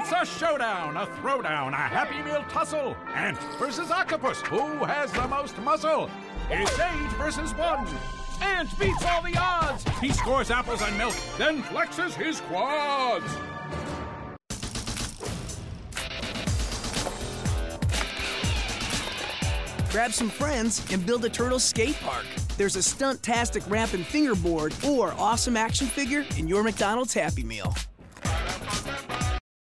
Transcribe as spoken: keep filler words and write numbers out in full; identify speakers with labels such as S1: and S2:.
S1: It's a showdown, a throwdown, a Happy Meal tussle. Ant versus octopus. Who has the most muscle? It's eight versus one. Ant beats all the odds. He scores apples and milk, then flexes his quads.
S2: Grab some friends and build a turtle skate park. There's a stunt-tastic ramp and fingerboard or awesome action figure in your McDonald's Happy Meal.